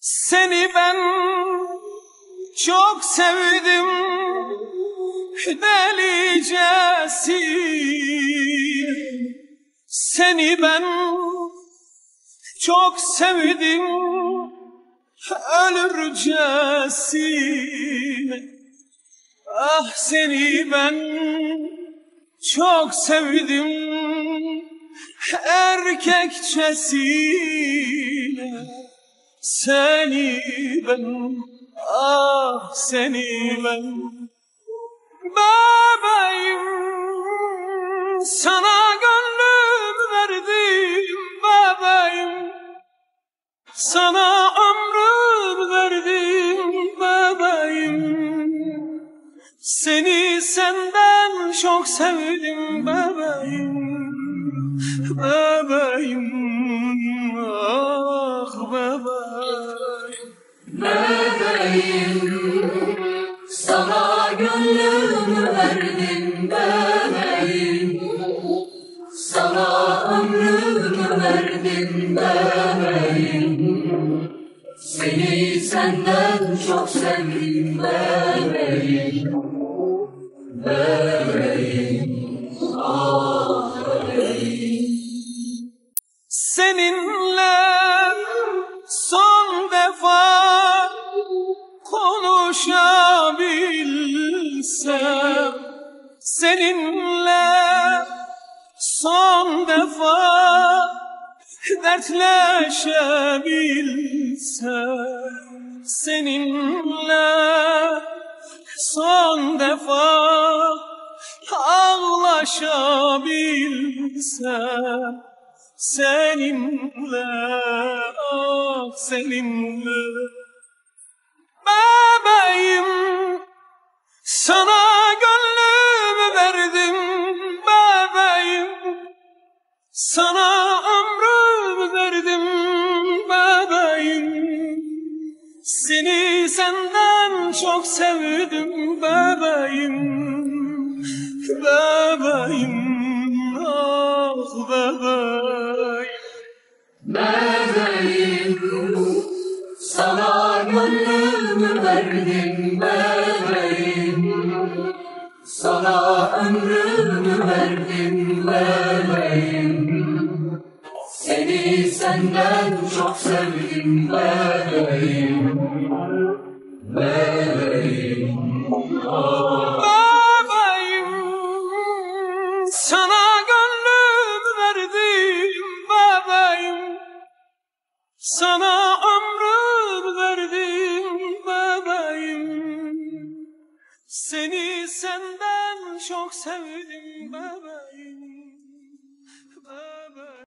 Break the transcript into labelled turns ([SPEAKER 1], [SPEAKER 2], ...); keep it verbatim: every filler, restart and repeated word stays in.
[SPEAKER 1] Seni ben çok sevdim delicesi. Seni ben çok sevdim ölürcesine. Ah seni ben çok sevdim erkekçesine. Seni ben, ah seni ben, bebeğim, sana gönlüm verdim bebeğim, sana ömrüm verdim bebeğim. Seni senden çok sevdim bebeğim, bebeğim, ah bebeğim.
[SPEAKER 2] Bebeğim, sana gönlümü verdim bebeğim, sana ömrümü verdim bebeğim. Seni senden çok sevdim bebeğim, bebeğim, ah bebeğim.
[SPEAKER 1] Seninle son defa konuşabilsem, seninle son defa dertleşebilsem, seninle son defa ağlaşabilsem, seninle, ah seninle. Bebeğim, sana gönlümü verdim bebeğim, sana ömrümü verdim bebeğim. Seni senden çok sevdim bebeğim, bebeğim, ah bebeğim.
[SPEAKER 2] Bebeğim, sana gönlümü verdim bebeğim, sana ömrümü verdim bebeğim. Seni senden çok sevdim bebeğim, bebeğim, ah.
[SPEAKER 1] Bebeğim, sana gönlümü verdim bebeğim, sana ömrümü verdim bebeğim. Seni senden çok sevdim bebeğim.